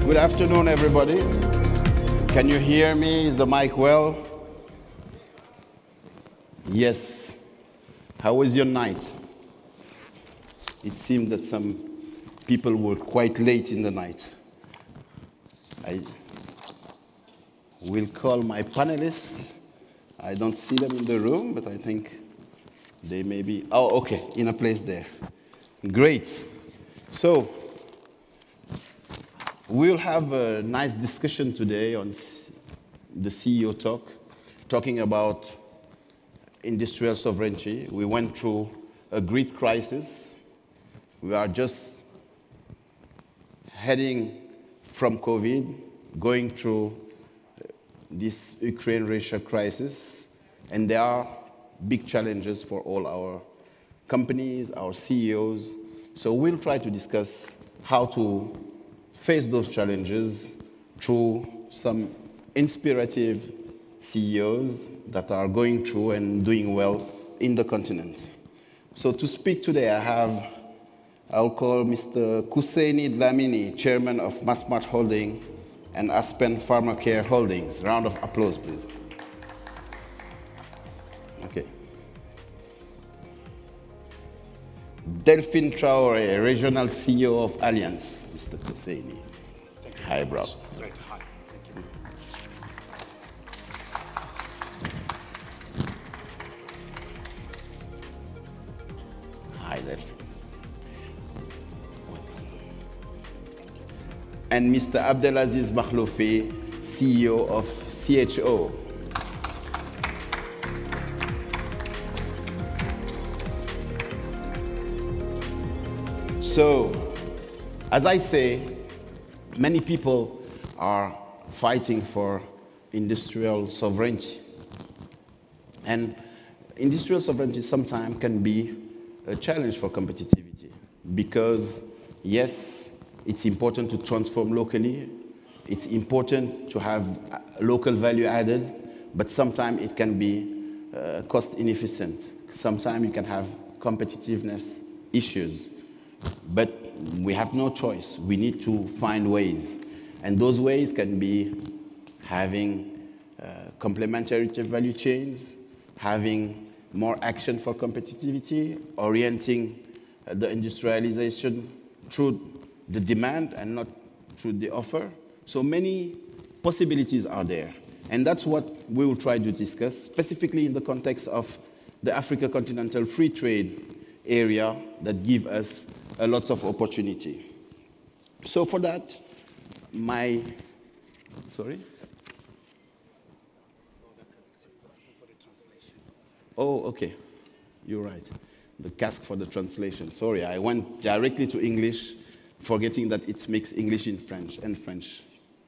Good afternoon, everybody. Can you hear me? Is the mic well? Yes. How was your night? It seemed that some people were quite late in the night. I will call my panelists. I don't see them in the room, but I think they may be, oh, okay, in a place there. Great. So, we'll have a nice discussion today on the CEO talk, talking about industrial sovereignty. We went through a great crisis. We are just heading from COVID, going through this Ukraine-Russia crisis, and there are big challenges for all our companies, our CEOs. So we'll try to discuss how to face those challenges through some inspirative CEOs that are going through and doing well in the continent. So to speak today, I'll call Mr. Husseini Dlamini, Chairman of Massmart Holding and Aspen Pharmacare Holdings. Round of applause, please. Okay. Delphine Traoré, Regional CEO of Allianz. Mr. Husseini. Hi, bro. Great. Hi. Thank you. Hi, Delphine. And Mr. Abdelaziz Makhloufi, CEO of CHO. So, as I say, many people are fighting for industrial sovereignty. And industrial sovereignty sometimes can be a challenge for competitivity because, yes, it's important to transform locally. It's important to have local value added, but sometimes it can be cost inefficient. Sometimes you can have competitiveness issues. But we have no choice. We need to find ways. And those ways can be having complementary value chains, having more action for competitivity, orienting the industrialization through the demand and not through the offer. So many possibilities are there. And that's what we will try to discuss, specifically in the context of the Africa Continental Free Trade area that give us a lot of opportunity. So for that, sorry? Oh, okay. You're right. The cask for the translation. Sorry, I went directly to English, forgetting that it makes English in French and French.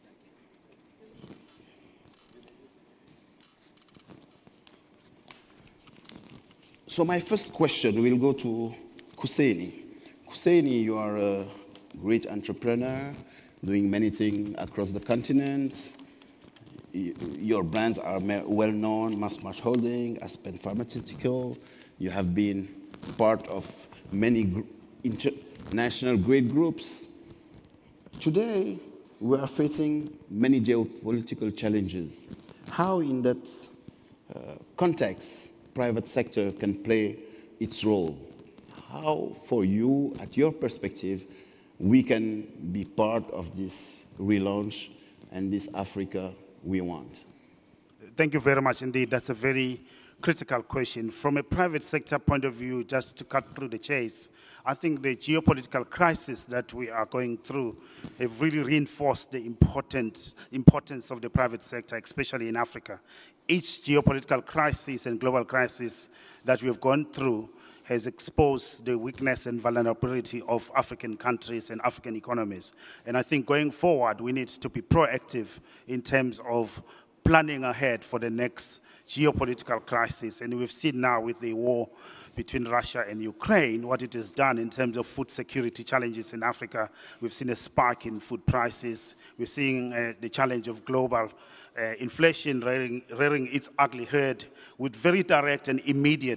So my first question will go to Husseini. Husseini, you are a great entrepreneur, doing many things across the continent. Your brands are well known, Massmart Holding, Aspen Pharmaceutical. You have been part of many international great groups. Today, we are facing many geopolitical challenges. How in that context, private sector can play its role? How, for you, at your perspective, we can be part of this relaunch and this Africa we want? Thank you very much indeed. That's a very critical question. From a private sector point of view, just to cut through the chase, I think the geopolitical crisis that we are going through have really reinforced the importance of the private sector, especially in Africa. Each geopolitical crisis and global crisis that we have gone through has exposed the weakness and vulnerability of African countries and African economies. And I think going forward, we need to be proactive in terms of planning ahead for the next geopolitical crisis. And we've seen now with the war between Russia and Ukraine, what it has done in terms of food security challenges in Africa. We've seen a spike in food prices. We're seeing the challenge of global inflation rearing its ugly head with very direct and immediate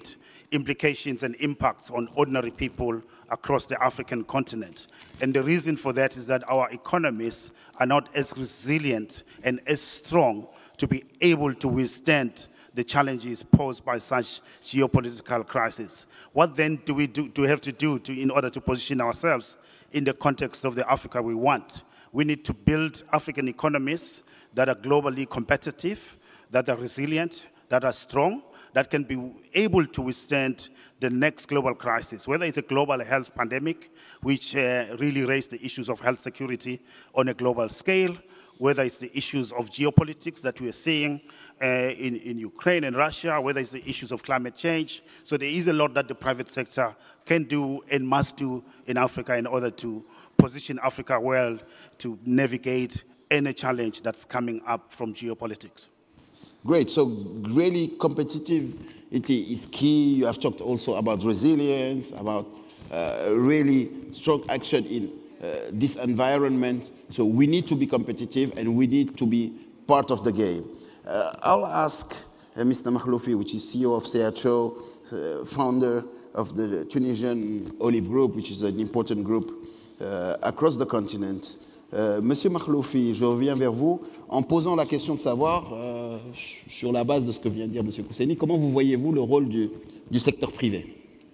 implications and impacts on ordinary people across the African continent. And the reason for that is that our economies are not as resilient and as strong to be able to withstand the challenges posed by such geopolitical crisis. What then do we have to do in order to position ourselves in the context of the Africa we want? We need to build African economies that are globally competitive, that are resilient, that are strong, that can be able to withstand the next global crisis, whether it's a global health pandemic, which really raised the issues of health security on a global scale, whether it's the issues of geopolitics that we are seeing in Ukraine and Russia, whether it's the issues of climate change. So there is a lot that the private sector can do and must do in Africa in order to position Africa well to navigate any challenge that's coming up from geopolitics. Great. So really competitivity is key. You have talked also about resilience, about really strong action in this environment. So we need to be competitive and we need to be part of the game. I'll ask Mr. Makhloufi, which is CEO of CHO, founder of the Tunisian Olive Group, which is an important group across the continent. Monsieur Makhloufi, je reviens vers vous en posant la question de savoir, sur la base de ce que vient de dire Monsieur Kousseni, comment vous voyez-vous le rôle du secteur privé?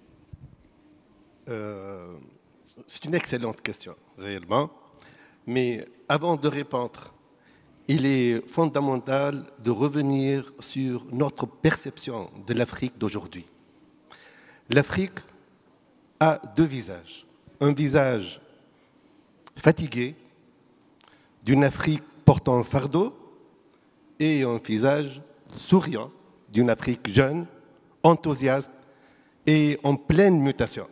C'est une excellente question, réellement. Mais avant de répondre, il est fondamental de revenir sur notre perception de l'Afrique d'aujourd'hui. L'Afrique a deux visages. Un visage fatigué, d'une Afrique portant un fardeau, et un visage souriant, d'une Afrique jeune, enthousiaste et en pleine mutation.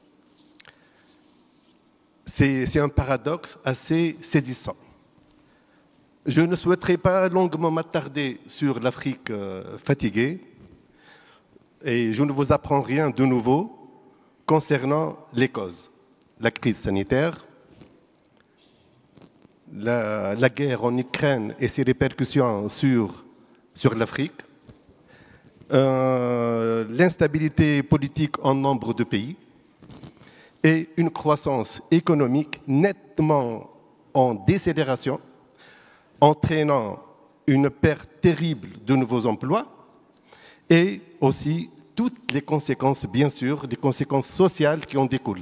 C'est un paradoxe assez saisissant. Je ne souhaiterais pas longuement m'attarder sur l'Afrique fatiguée et je ne vous apprends rien de nouveau concernant les causes. La crise sanitaire, la guerre en Ukraine et ses répercussions sur l'Afrique, l'instabilité politique en nombre de pays et une croissance économique nettement en décélération, entraînant une perte terrible de nouveaux emplois et aussi toutes les conséquences, bien sûr, des conséquences sociales qui en découlent.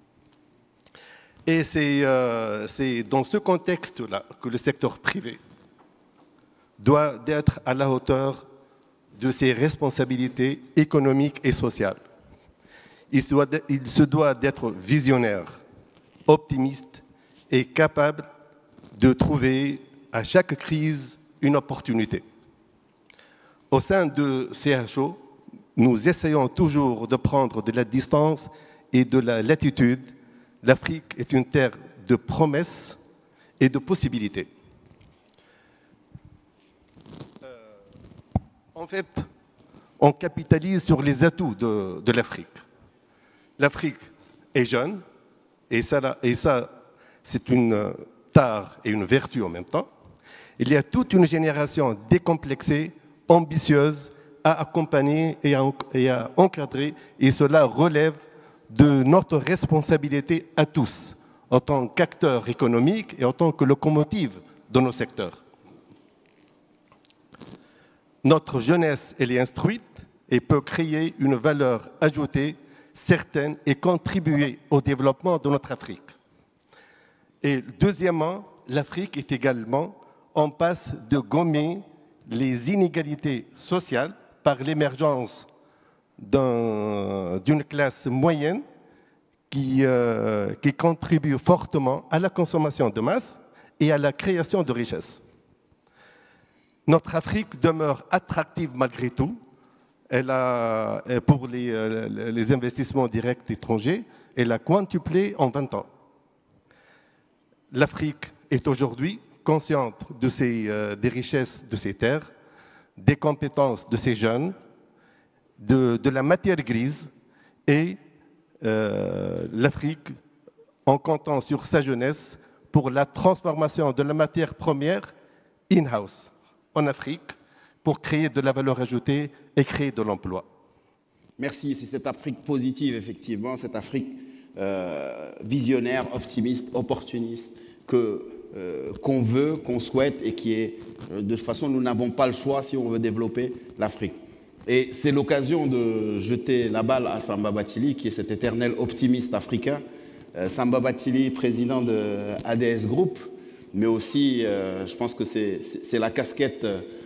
Et c'est dans ce contexte-là que le secteur privé doit être à la hauteur de ses responsabilités économiques et sociales. Il se doit d'être visionnaire, optimiste et capable de trouver à chaque crise une opportunité. Au sein de CHO, nous essayons toujours de prendre de la distance et de la latitude. L'Afrique est une terre de promesses et de possibilités. En fait, on capitalise sur les atouts de l'Afrique. L'Afrique est jeune, et ça c'est une tare et une vertu en même temps. Il y a toute une génération décomplexée, ambitieuse, à accompagner et à encadrer, et cela relève de notre responsabilité à tous, en tant qu'acteurs économiques et en tant que locomotive de nos secteurs. Notre jeunesse, elle est instruite et peut créer une valeur ajoutée certaine et contribuer au développement de notre Afrique. Et deuxièmement, l'Afrique est également en passe de gommer les inégalités sociales par l'émergence d'une classe moyenne qui contribue fortement à la consommation de masse et à la création de richesses. Notre Afrique demeure attractive malgré tout. Elle a, pour les investissements directs étrangers, elle a quintuplé en 20 ans. L'Afrique est aujourd'hui consciente des richesses de ses terres, des compétences de ses jeunes, de la matière grise, et l'Afrique, en comptant sur sa jeunesse, pour la transformation de la matière première in-house en Afrique, pour créer de la valeur ajoutée et créer de l'emploi. Merci, c'est cette Afrique positive, effectivement, cette Afrique visionnaire, optimiste, opportuniste, qu'on veut, qu'on souhaite et qui est, de toute façon, nous n'avons pas le choix si on veut développer l'Afrique. Et c'est l'occasion de jeter la balle à Samba Bathily, qui est cet éternel optimiste africain. Samba Bathily, président de ADS Group, mais aussi, je pense que c'est la casquette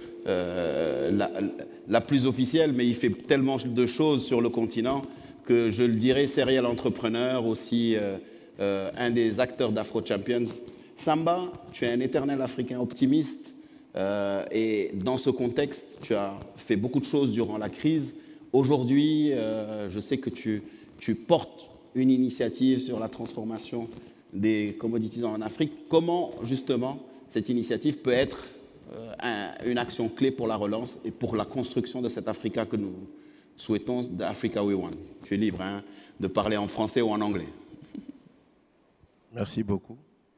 la plus officielle, mais il fait tellement de choses sur le continent que je le dirais, serial entrepreneur, aussi un des acteurs d'Afro Champions. Samba, tu es un éternel Africain optimiste et dans ce contexte, tu as fait beaucoup de choses durant la crise. Aujourd'hui, je sais que tu portes une initiative sur la transformation des commodities en Afrique. Comment, justement, cette initiative peut être une action clé pour la relance et pour la construction de cette Africa que nous souhaitons, d'Africa We Want. Tu es libre de parler en français ou en anglais. Merci beaucoup.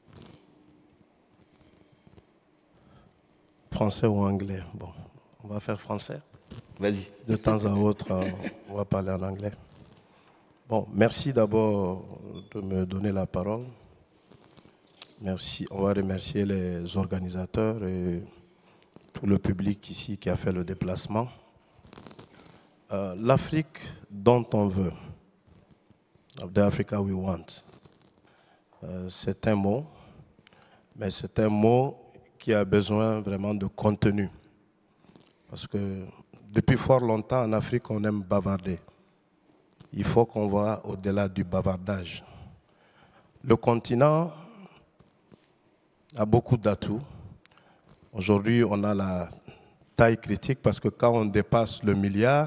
Français ou anglais? Bon, on va faire français. Vas-y. De temps à autre, on va parler en anglais. Bon, merci d'abord de me donner la parole. Merci. On va remercier les organisateurs et tout le public ici qui a fait le déplacement. L'Afrique dont on veut, the Africa we want, c'est un mot, mais c'est un mot qui a besoin vraiment de contenu. Parce que depuis fort longtemps en Afrique, on aime bavarder. Il faut qu'on voit au-delà du bavardage. Le continent a beaucoup d'atouts. Aujourd'hui, on a la taille critique parce que quand on dépasse le milliard,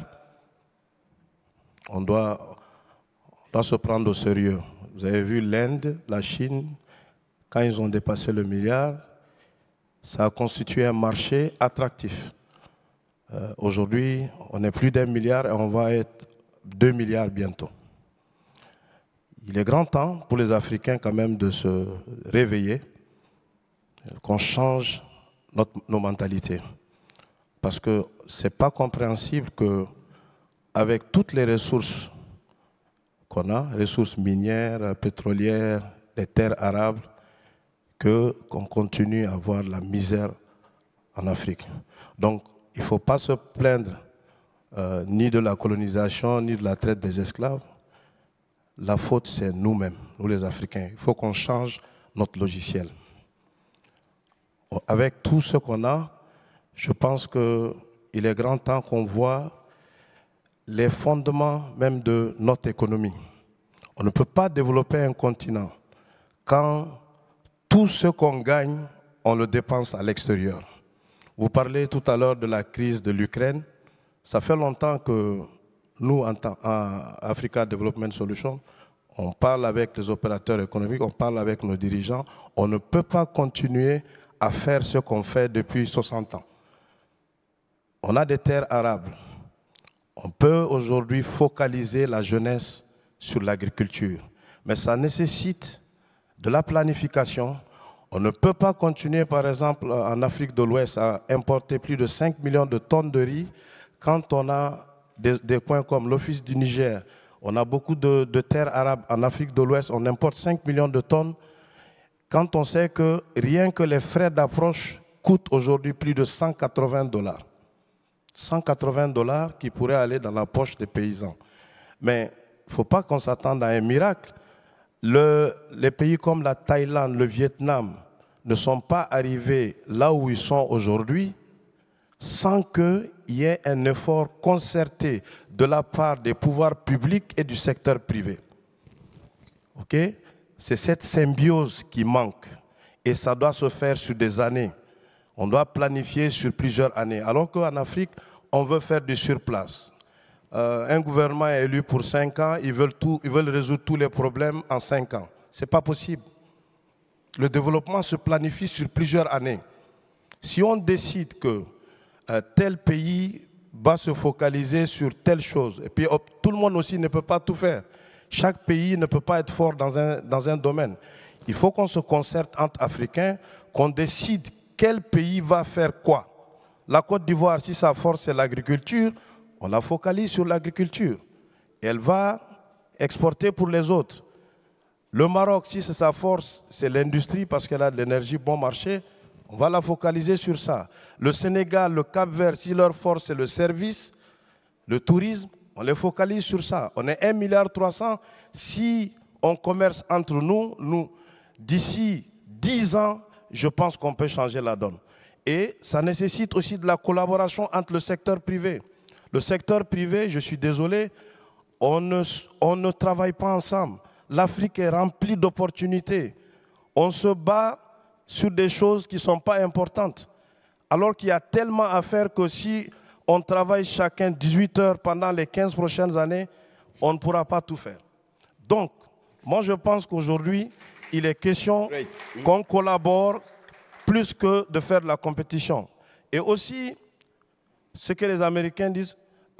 on doit se prendre au sérieux. Vous avez vu l'Inde, la Chine, quand ils ont dépassé le milliard, ça a constitué un marché attractif. Aujourd'hui, on est plus d'1 milliard et on va être 2 milliards bientôt. Il est grand temps pour les Africains quand même de se réveiller, qu'on change nos mentalités. Parce que ce n'est pas compréhensible qu'avec toutes les ressources qu'on a, ressources minières, pétrolières, les terres arables, qu'on continue à avoir la misère en Afrique. Donc, il ne faut pas se plaindre ni de la colonisation, ni de la traite des esclaves. La faute, c'est nous-mêmes, nous les Africains. Il faut qu'on change notre logiciel. Avec tout ce qu'on a, je pense qu'il est grand temps qu'on voit les fondements même de notre économie. On ne peut pas développer un continent quand tout ce qu'on gagne, on le dépense à l'extérieur. Vous parlez tout à l'heure de la crise de l'Ukraine. Ça fait longtemps que nous, en Africa Development Solutions, on parle avec les opérateurs économiques, on parle avec nos dirigeants. On ne peut pas continuer à faire ce qu'on fait depuis 60 ans. On a des terres arables. On peut aujourd'hui focaliser la jeunesse sur l'agriculture. Mais ça nécessite de la planification. On ne peut pas continuer, par exemple, en Afrique de l'Ouest, à importer plus de 5 millions de tonnes de riz quand on a des coins comme l'Office du Niger. On a beaucoup de terres arabes en Afrique de l'Ouest. On importe 5 millions de tonnes. Quand on sait que rien que les frais d'approche coûtent aujourd'hui plus de 180 $. 180 $ qui pourraient aller dans la poche des paysans. Mais il ne faut pas qu'on s'attende à un miracle. Les pays comme la Thaïlande, le Vietnam ne sont pas arrivés là où ils sont aujourd'hui sans qu'il y ait un effort concerté de la part des pouvoirs publics et du secteur privé. Okay? C'est cette symbiose qui manque et ça doit se faire sur des années. On doit planifier sur plusieurs années. Alors qu'en Afrique, on veut faire du surplace. Un gouvernement est élu pour 5 ans, ils veulent résoudre tous les problèmes en 5 ans. Ce n'est pas possible. Le développement se planifie sur plusieurs années. Si on décide que tel pays va se focaliser sur telle chose, et puis tout le monde aussi ne peut pas tout faire. Chaque pays ne peut pas être fort dans un domaine. Il faut qu'on se concerte entre Africains, qu'on décide quel pays va faire quoi. La Côte d'Ivoire, si sa force c'est l'agriculture, on la focalise sur l'agriculture. et elle va exporter pour les autres. Le Maroc, si c'est sa force, c'est l'industrie parce qu'elle a de l'énergie bon marché, on va la focaliser sur ça. Le Sénégal, le Cap-Vert, si leur force c'est le service, le tourisme, on les focalise sur ça. On est 1,3 milliard. Si on commerce entre nous, d'ici 10 ans, je pense qu'on peut changer la donne. Et ça nécessite aussi de la collaboration entre le secteur privé. Le secteur privé, je suis désolé, on ne travaille pas ensemble. L'Afrique est remplie d'opportunités. On se bat sur des choses qui ne sont pas importantes. Alors qu'il y a tellement à faire que si on travaille chacun 18 heures pendant les 15 prochaines années, on ne pourra pas tout faire. Donc, moi je pense qu'aujourd'hui, il est question qu'on collabore plus que de faire de la compétition. Et aussi, ce que les Américains disent,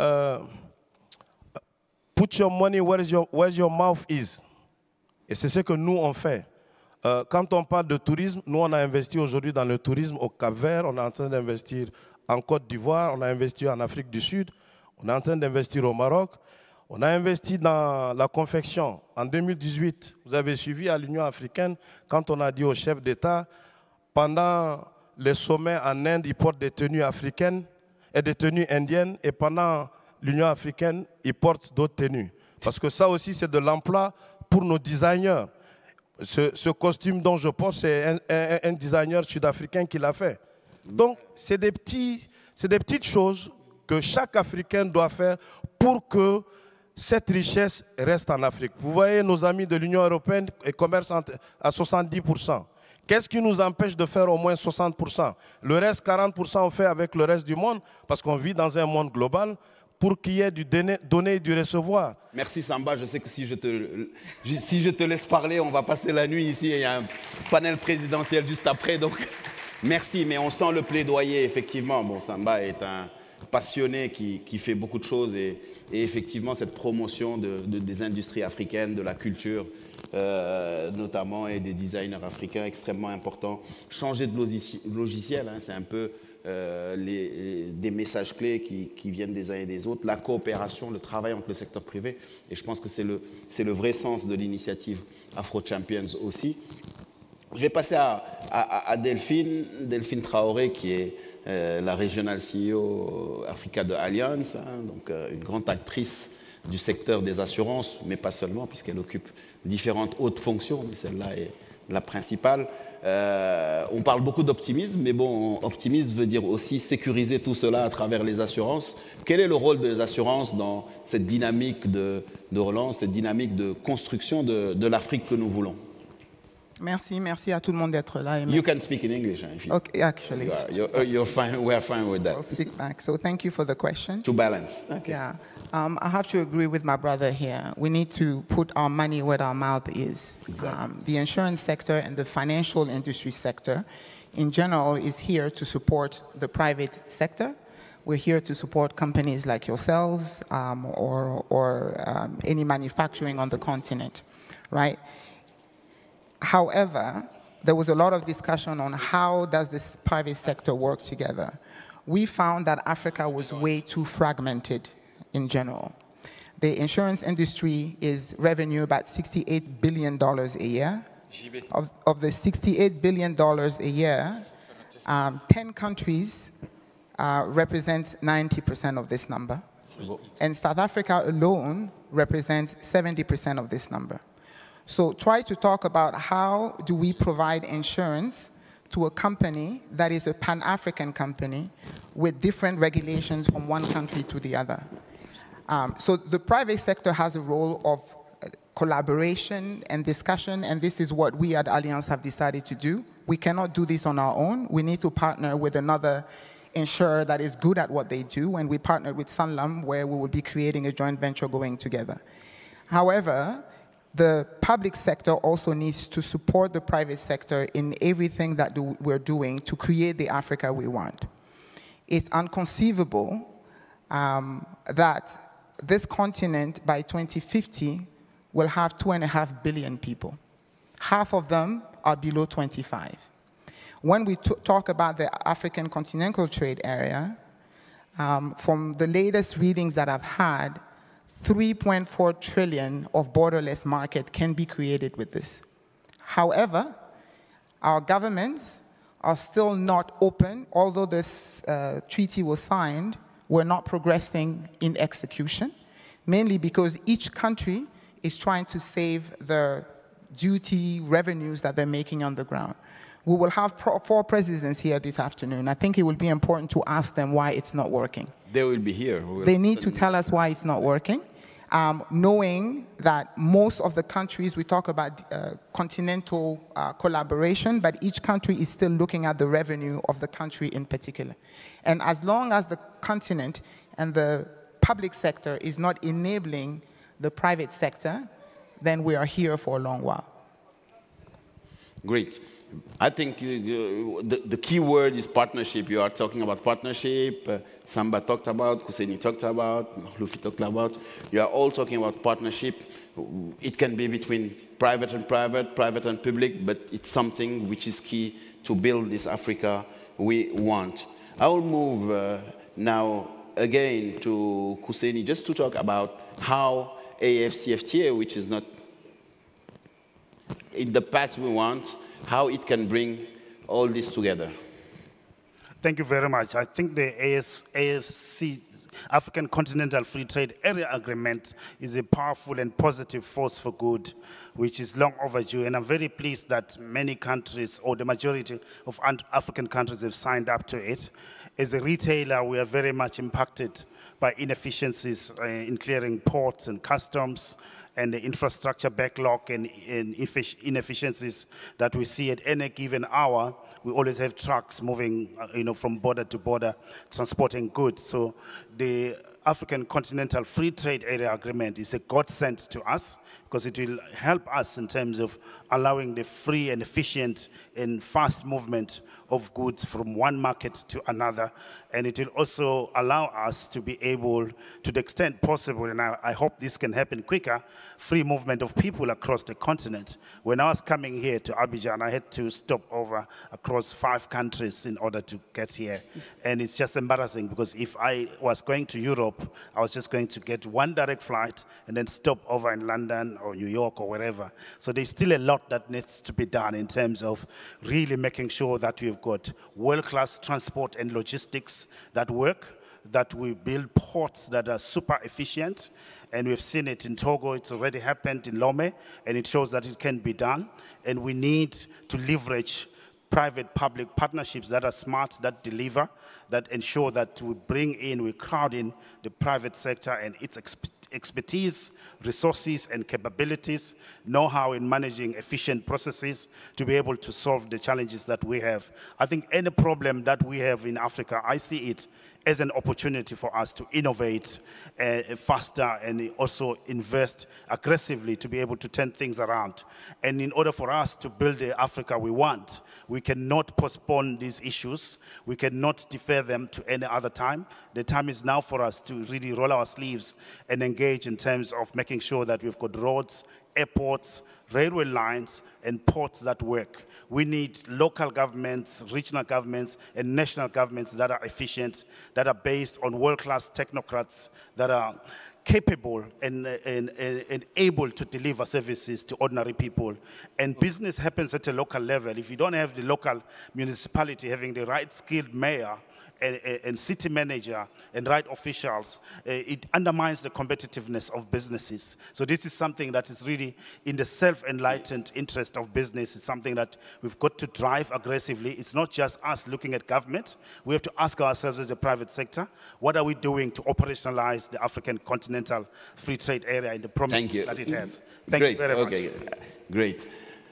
put your money where your mouth is. Et c'est ce que nous, on fait. Quand on parle de tourisme, nous, on a investi aujourd'hui dans le tourisme au Cap-Vert, on est en train d'investir en Côte d'Ivoire, on a investi en Afrique du Sud, on est en train d'investir au Maroc, on a investi dans la confection. En 2018, vous avez suivi à l'Union africaine, quand on a dit aux chefs d'État, pendant les sommets en Inde, ils portent des tenues africaines et des tenues indiennes, et pendant l'Union africaine, ils portent d'autres tenues. Parce que ça aussi, c'est de l'emploi pour nos designers. Ce costume dont je porte, c'est un designer sud-africain qui l'a fait. Donc, c'est des petites choses que chaque Africain doit faire pour que cette richesse reste en Afrique. Vous voyez, nos amis de l'Union européenne commercent à 70%. Qu'est-ce qui nous empêche de faire au moins 60%? Le reste, 40%, on fait avec le reste du monde, parce qu'on vit dans un monde global, pour qu'il y ait du donner et du recevoir. Merci Samba, je sais que si je te laisse parler, on va passer la nuit ici, il y a un panel présidentiel juste après, donc merci, mais on sent le plaidoyer, effectivement. Bon, Samba est un passionné qui fait beaucoup de choses et effectivement cette promotion des industries africaines, de la culture notamment, et des designers africains extrêmement important. Changer de logiciel, hein, c'est un peu des messages clés qui viennent des uns et des autres, la coopération, le travail entre le secteur privé, et je pense que c'est le vrai sens de l'initiative Afro Champions aussi. Je vais passer à Delphine Traoré, qui est la Regional CEO Africa de Allianz, hein, donc une grande actrice du secteur des assurances, mais pas seulement, puisqu'elle occupe différentes hautes fonctions, mais celle-là est la principale. On parle beaucoup d'optimisme, mais bon, optimisme veut dire aussi sécuriser tout cela à travers les assurances. Quel est le rôle des assurances dans cette dynamique de relance, cette dynamique de construction de l'Afrique que nous voulons? Merci à tout le monde d'être là. You can speak in English. Okay, actually. You're fine. We're fine with that. I'll speak back. So thank you for the question. To balance. Okay. Yeah. I have to agree with my brother here. We need to put our money where our mouth is. Exactly. The insurance sector and the financial industry sector in general is here to support the private sector. We're here to support companies like yourselves or any manufacturing on the continent, right? However, there was a lot of discussion on how does this private sector work together. We found that Africa was way too fragmented in general. The insurance industry is revenue about $68 billion a year. Of the $68 billion a year, 10 countries represent 90% of this number. And South Africa alone represents 70% of this number. So try to talk about how do we provide insurance to a company that is a Pan-African company with different regulations from one country to the other. So the private sector has a role of collaboration and discussion, and this is what we at Allianz have decided to do. We cannot do this on our own. We need to partner with another insurer that is good at what they do, and we partnered with Sanlam, where we will be creating a joint venture going together. However, the public sector also needs to support the private sector in everything that we're doing to create the Africa we want. It's inconceivable that this continent by 2050 will have 2.5 billion people. Half of them are below 25. When we talk about the African continental trade area, from the latest readings that I've had, 3.4 trillion of borderless market can be created with this. However, our governments are still not open, although this treaty was signed, we're not progressing in execution, mainly because each country is trying to save the duty revenues that they're making on the ground. We will have 4 presidents here this afternoon. I think it will be important to ask them why it's not working. They will be here. They need to tell us why it's not working, knowing that most of the countries, we talk about continental collaboration, but each country is still looking at the revenue of the country in particular. And as long as the continent and the public sector is not enabling the private sector, then we are here for a long while. Great. I think the key word is partnership. You are talking about partnership. Samba talked about, Kuseni talked about, Luffy talked about. You are all talking about partnership. It can be between private and public, but it's something which is key to build this Africa we want. I will move now again to Kuseni just to talk about how AFCFTA, which is not in the path we want, how it can bring all this together. Thank you very much. I think the AFC, African Continental Free Trade Area Agreement, is a powerful and positive force for good, which is long overdue. And I'm very pleased that many countries, or the majority of African countries, have signed up to it. As a retailer, we are very much impacted by inefficiencies in clearing ports and customs, and the infrastructure backlog and inefficiencies that we see at any given hour. We always have trucks moving, from border to border, transporting goods. So the African Continental Free Trade Area Agreement is a godsend to us because it will help us in terms of allowing the free and efficient and fast movement of goods from one market to another. And it will also allow us to be able, to the extent possible, and I hope this can happen quicker, free movement of people across the continent. When I was coming here to Abidjan, I had to stop over across 5 countries in order to get here. And it's just embarrassing because if I was going to Europe, I was just going to get one direct flight and then stop over in London or New York or wherever. So there's still a lot that needs to be done in terms of really making sure that we've got world-class transport and logistics that work, that we build ports that are super efficient. And we've seen it in Togo, it's already happened in Lomé, and it shows that it can be done. And we need to leverage private-public partnerships that are smart, that deliver, that ensure that we bring in, we crowd in the private sector and its expertise, resources, and capabilities, know-how in managing efficient processes to be able to solve the challenges that we have. I think any problem that we have in Africa, I see it as an opportunity for us to innovate faster and also invest aggressively to be able to turn things around. And in order for us to build the Africa we want, we cannot postpone these issues. We cannot defer them to any other time. The time is now for us to really roll our sleeves and engage in terms of making sure that we've got roads, airports, railway lines, and ports that work. We need local governments, regional governments, and national governments that are efficient, that are based on world-class technocrats, that are capable and able to deliver services to ordinary people. And business happens at a local level. If you don't have the local municipality having the right skilled mayor and city manager and right officials, it undermines the competitiveness of businesses. So this is something that is really in the self-enlightened interest of business. It's something that we've got to drive aggressively. It's not just us looking at government. We have to ask ourselves as a private sector, what are we doing to operationalize the African Continental Free Trade Area in the promises that it has? Thank you very much. Great.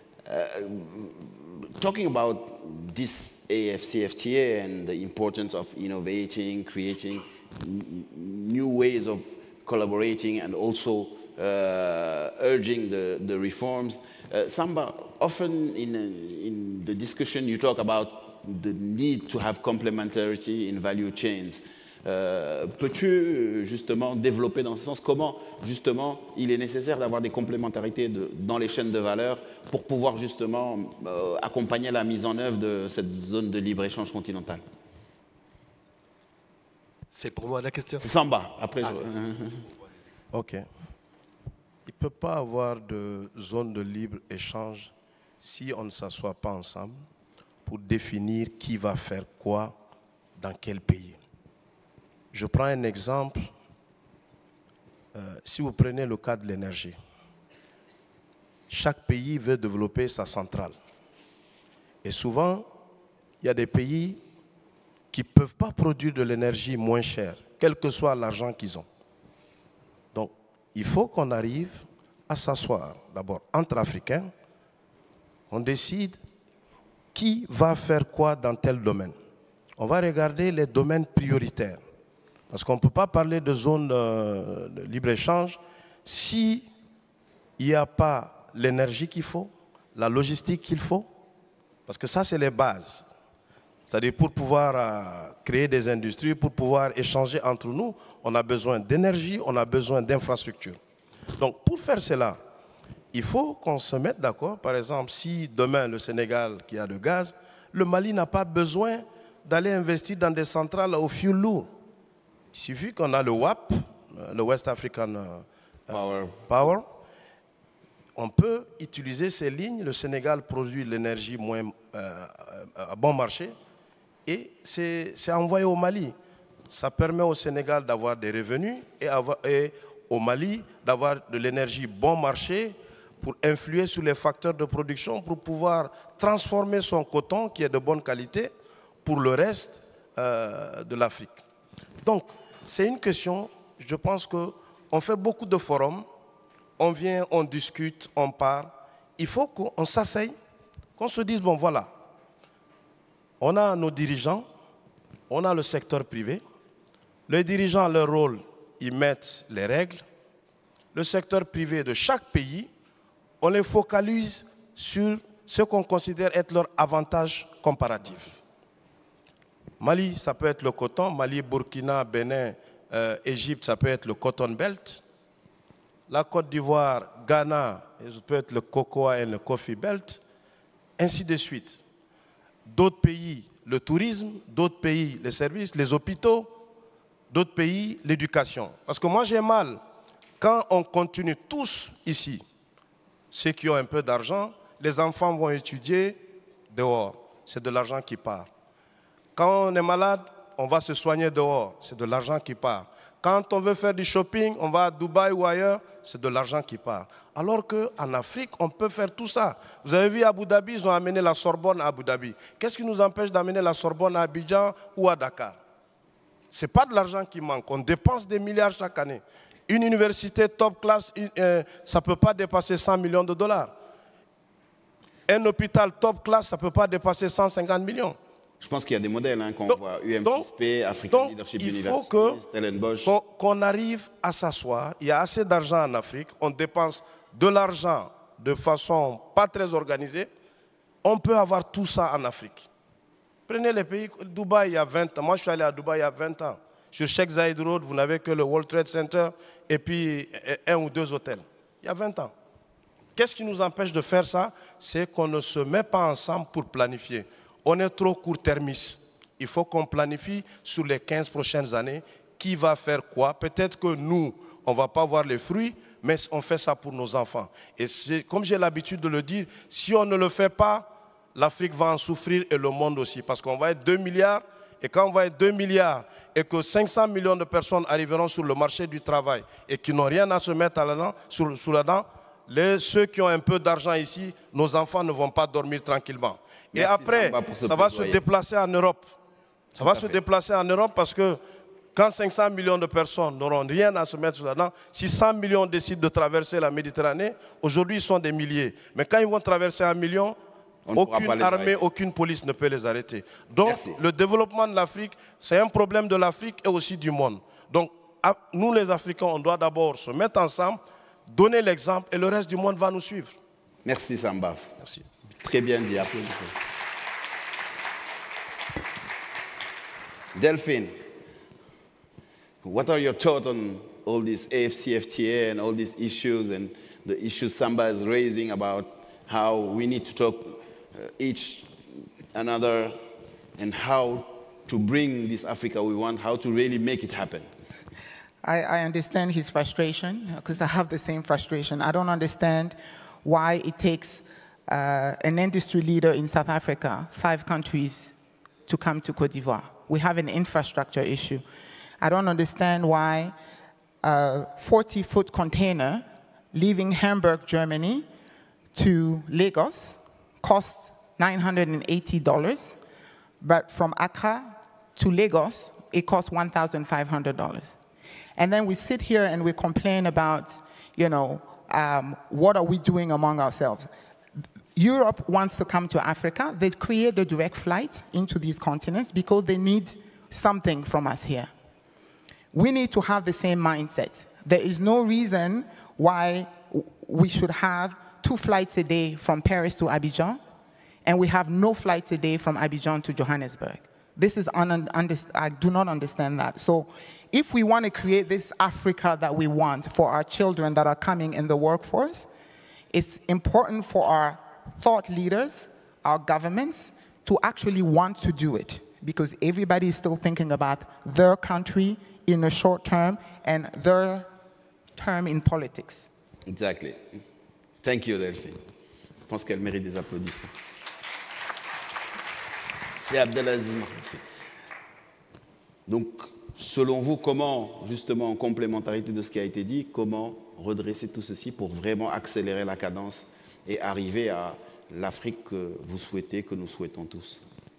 Talking about this AFCFTA and the importance of innovating, creating new ways of collaborating and also urging the reforms. Samba, often in the discussion you talk about the need to have complementarity in value chains. Peux-tu justement développer dans ce sens comment justement il est nécessaire d'avoir des complémentarités dans les chaînes de valeur pour pouvoir justement accompagner la mise en œuvre de cette zone de libre-échange continentale? C'est pour moi la question. Samba, après. OK. Il ne peut pas avoir de zone de libre-échange si on ne s'assoit pas ensemble pour définir qui va faire quoi dans quel pays. Je prends un exemple. Si vous prenez le cas de l'énergie, chaque pays veut développer sa centrale. Et souvent, il y a des pays qui ne peuvent pas produire de l'énergie moins chère, quel que soit l'argent qu'ils ont. Donc, il faut qu'on arrive à s'asseoir, d'abord, entre Africains, on décide qui va faire quoi dans tel domaine. On va regarder les domaines prioritaires. Parce qu'on ne peut pas parler de zone de libre-échange s'il n'y a pas l'énergie qu'il faut, la logistique qu'il faut. Parce que ça, c'est les bases. C'est-à-dire pour pouvoir créer des industries, pour pouvoir échanger entre nous, on a besoin d'énergie, on a besoin d'infrastructures. Donc pour faire cela, il faut qu'on se mette d'accord. Par exemple, si demain le Sénégal qui a le gaz, le Mali n'a pas besoin d'aller investir dans des centrales au fioul lourd. Il suffit qu'on a le WAP, le West African Power. On peut utiliser ces lignes. Le Sénégal produit l'énergie à bon marché et c'est envoyé au Mali. Ça permet au Sénégal d'avoir des revenus et au Mali d'avoir de l'énergie bon marché pour influer sur les facteurs de production, pour pouvoir transformer son coton qui est de bonne qualité pour le reste de l'Afrique. Donc, c'est une question, je pense qu'on fait beaucoup de forums, on vient, on discute, on parle. Il faut qu'on s'asseye, qu'on se dise, bon voilà, on a nos dirigeants, on a le secteur privé. Les dirigeants, leur rôle, ils mettent les règles. Le secteur privé de chaque pays, on les focalise sur ce qu'on considère être leur avantage comparatif. Mali, ça peut être le coton. Mali, Burkina, Bénin, Égypte, ça peut être le cotton belt. La Côte d'Ivoire, Ghana, ça peut être le cocoa et le coffee belt. Ainsi de suite. D'autres pays, le tourisme. D'autres pays, les services, les hôpitaux. D'autres pays, l'éducation. Parce que moi, j'ai mal. Quand on continue tous ici, ceux qui ont un peu d'argent, les enfants vont étudier dehors. C'est de l'argent qui part. Quand on est malade, on va se soigner dehors. C'est de l'argent qui part. Quand on veut faire du shopping, on va à Dubaï ou ailleurs, c'est de l'argent qui part. Alors qu'en Afrique, on peut faire tout ça. Vous avez vu à Abu Dhabi, ils ont amené la Sorbonne à Abu Dhabi. Qu'est-ce qui nous empêche d'amener la Sorbonne à Abidjan ou à Dakar? Ce n'est pas de l'argent qui manque. On dépense des milliards chaque année. Une université top class, ça ne peut pas dépasser 100 millions de dollars. Un hôpital top class, ça ne peut pas dépasser 150 millions. Je pense qu'il y a des modèles qu'on voit, UM6P, African Leadership University, Stellenbosch. Il faut qu'on arrive à s'asseoir. Il y a assez d'argent en Afrique. On dépense de l'argent de façon pas très organisée. On peut avoir tout ça en Afrique. Prenez les pays, Dubaï il y a 20 ans. Moi, je suis allé à Dubaï il y a 20 ans. Sur Sheikh Zayed Road, vous n'avez que le World Trade Center et puis un ou deux hôtels. Il y a 20 ans. Qu'est-ce qui nous empêche de faire ça? C'est qu'on ne se met pas ensemble pour planifier. On est trop court-termiste. Il faut qu'on planifie sur les 15 prochaines années qui va faire quoi. Peut-être que nous, on ne va pas voir les fruits, mais on fait ça pour nos enfants. Et comme j'ai l'habitude de le dire, si on ne le fait pas, l'Afrique va en souffrir et le monde aussi. Parce qu'on va être 2 milliards, et quand on va être 2 milliards, et que 500 millions de personnes arriveront sur le marché du travail et qui n'ont rien à se mettre sous la dent, ceux qui ont un peu d'argent ici, nos enfants ne vont pas dormir tranquillement. Et après, ça va se déplacer en Europe. Ça va se déplacer en Europe parce que quand 500 millions de personnes n'auront rien à se mettre sous la dent, si 100 millions décident de traverser la Méditerranée, aujourd'hui ils sont des milliers. Mais quand ils vont traverser 1 million, aucune armée, aucune police ne peut les arrêter. Donc le développement de l'Afrique, c'est un problème de l'Afrique et aussi du monde. Donc nous les Africains, on doit d'abord se mettre ensemble, donner l'exemple et le reste du monde va nous suivre. Merci Sambaf. Merci. Très bien dit, applaudissez. Delphine, what are your thoughts on all this AFCFTA and all these issues and the issues Samba is raising about how we need to talk each another and how to bring this Africa we want, how to really make it happen? I understand his frustration, because I have the same frustration. I don't understand why it takes an industry leader in South Africa, 5 countries, to come to Côte d'Ivoire. We have an infrastructure issue. I don't understand why a 40-foot container leaving Hamburg, Germany, to Lagos costs $980, but from Accra to Lagos, it costs $1,500. And then we sit here and we complain about, what are we doing among ourselves? Europe wants to come to Africa. They create a direct flight into these continents because they need something from us here. We need to have the same mindset. There is no reason why we should have 2 flights a day from Paris to Abidjan, and we have no flights a day from Abidjan to Johannesburg. This is I do not understand that. So if we want to create this Africa that we want for our children that are coming in the workforce, it's important for our thought leaders, our governments, to actually want to do it, because everybody is still thinking about their country in the short term and their term in politics. Exactly. Thank you, Delphine. Je pense qu'elle mérite des applaudissements. C'est Abdelaziz Maroufi. Donc, selon vous, comment, justement, en complémentarité de ce qui a été dit, comment redresser tout ceci pour vraiment accélérer la cadence et arriver à l'Afrique que vous souhaitez, que nous souhaitons tous?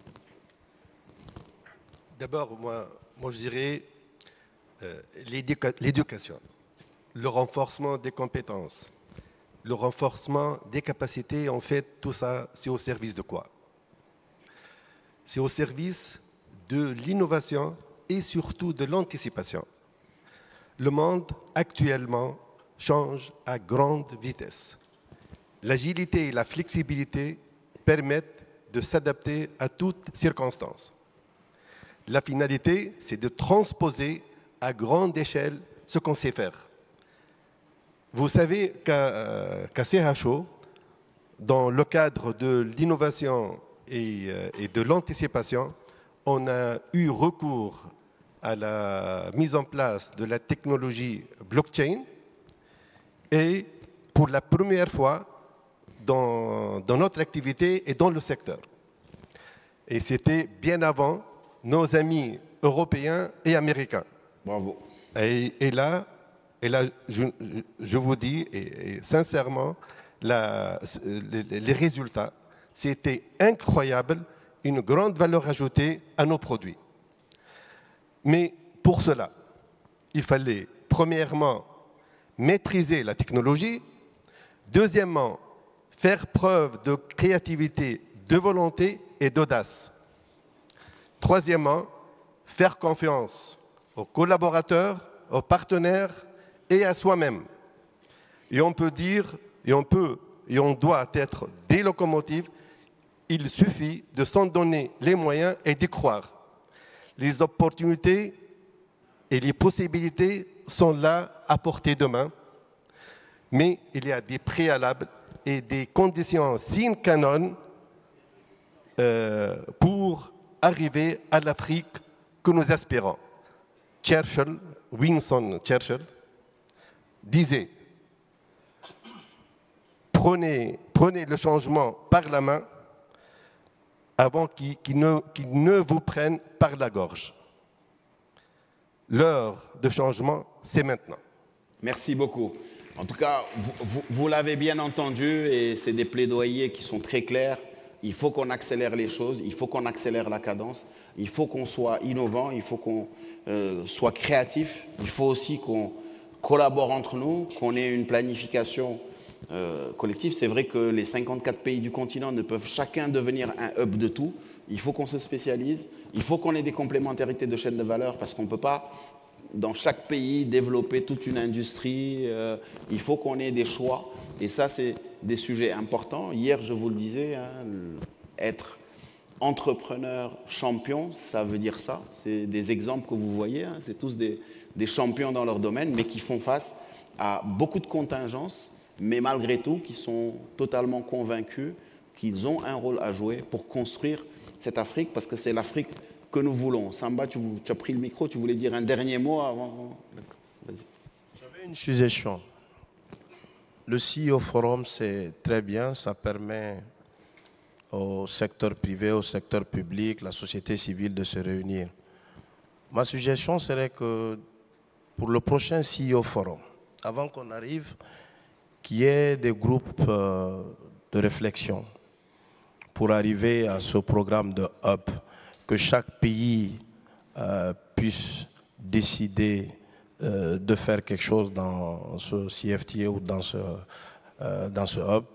D'abord, moi je dirais l'éducation, le renforcement des compétences, le renforcement des capacités. En fait, tout ça, c'est au service de quoi? C'est au service de l'innovation et surtout de l'anticipation. Le monde, actuellement, change à grande vitesse. L'agilité et la flexibilité permettent de s'adapter à toutes circonstances. La finalité, c'est de transposer à grande échelle ce qu'on sait faire. Vous savez qu'à CHO, dans le cadre de l'innovation et de l'anticipation, on a eu recours à la mise en place de la technologie blockchain, et pour la première fois dans notre activité et dans le secteur. Et c'était bien avant nos amis européens et américains. Bravo. Et là je vous dis, et sincèrement, les résultats, c'était incroyable, une grande valeur ajoutée à nos produits. Mais pour cela, il fallait premièrement maîtriser la technologie, deuxièmement, faire preuve de créativité, de volonté et d'audace. Troisièmement, faire confiance aux collaborateurs, aux partenaires et à soi-même. Et on peut dire, et on doit être des locomotives, il suffit de s'en donner les moyens et d'y croire. Les opportunités et les possibilités sont là à portée de main, mais il y a des préalables et des conditions sine qua non pour arriver à l'Afrique que nous aspirons. Winston Churchill, disait « Prenez le changement par la main avant qu'il ne vous prenne par la gorge. » L'heure de changement, c'est maintenant. Merci beaucoup. En tout cas, vous l'avez bien entendu, et c'est des plaidoyers qui sont très clairs. Il faut qu'on accélère les choses, il faut qu'on accélère la cadence, il faut qu'on soit innovant, il faut qu'on soit créatif, il faut aussi qu'on collabore entre nous, qu'on ait une planification collective. C'est vrai que les 54 pays du continent ne peuvent chacun devenir un hub de tout. Il faut qu'on se spécialise, il faut qu'on ait des complémentarités de chaîne de valeur, parce qu'on ne peut pas, dans chaque pays, développer toute une industrie. Il faut qu'on ait des choix, et ça, c'est des sujets importants. Hier, je vous le disais, être entrepreneur champion, ça veut dire ça. C'est des exemples que vous voyez, c'est tous des champions dans leur domaine, mais qui font face à beaucoup de contingences, mais malgré tout, qui sont totalement convaincus qu'ils ont un rôle à jouer pour construire cette Afrique, parce que c'est l'Afrique que nous voulons. Samba, tu as pris le micro, tu voulais dire un dernier mot avant? Vas-y. J'avais une suggestion. Le CEO Forum, c'est très bien, ça permet au secteur privé, au secteur public, la société civile de se réunir. Ma suggestion serait que pour le prochain CEO Forum, avant qu'on arrive, qu'il y ait des groupes de réflexion pour arriver à ce programme de hub, que chaque pays puisse décider de faire quelque chose dans ce CFTA ou dans ce hub,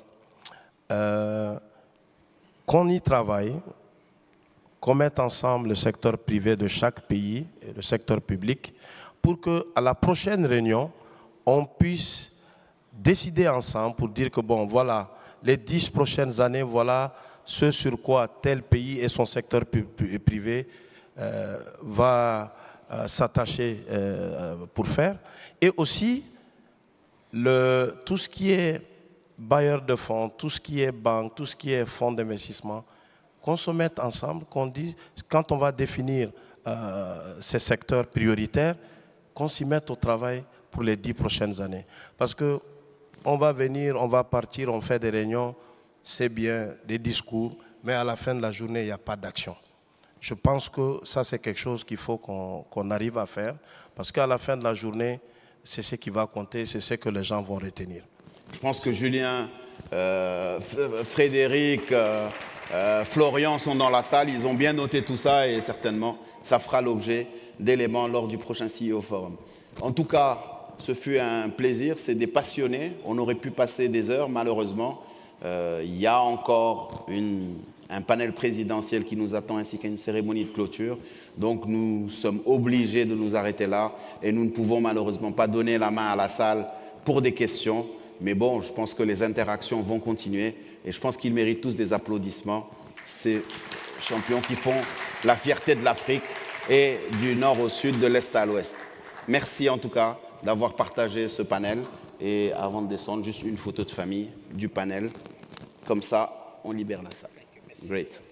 qu'on y travaille, qu'on mette ensemble le secteur privé de chaque pays et le secteur public pour qu'à la prochaine réunion, on puisse décider ensemble pour dire que, bon, voilà, les 10 prochaines années, voilà ce sur quoi tel pays et son secteur privé va s'attacher pour faire. Et aussi, tout ce qui est bailleurs de fonds, tout ce qui est banque, tout ce qui est fonds d'investissement, qu'on se mette ensemble, qu'on dise, quand on va définir ces secteurs prioritaires, qu'on s'y mette au travail pour les 10 prochaines années. Parce que on va venir, on va partir, on fait des réunions, c'est bien, des discours, mais à la fin de la journée, il n'y a pas d'action. Je pense que ça, c'est quelque chose qu'il faut qu'on arrive à faire, parce qu'à la fin de la journée, c'est ce qui va compter, c'est ce que les gens vont retenir. Je pense que Julien, Frédéric, Florian sont dans la salle, ils ont bien noté tout ça et certainement, ça fera l'objet d'éléments lors du prochain CEO Forum. En tout cas, ce fut un plaisir, c'est des passionnés. On aurait pu passer des heures, malheureusement. Il y a encore un panel présidentiel qui nous attend ainsi qu'une cérémonie de clôture. Donc nous sommes obligés de nous arrêter là et nous ne pouvons malheureusement pas donner la main à la salle pour des questions. Mais bon, je pense que les interactions vont continuer et je pense qu'ils méritent tous des applaudissements. Ces champions qui font la fierté de l'Afrique et du nord au sud, de l'est à l'ouest. Merci en tout cas d'avoir partagé ce panel. Et avant de descendre, juste une photo de famille du panel. Comme ça, on libère la salle. Great.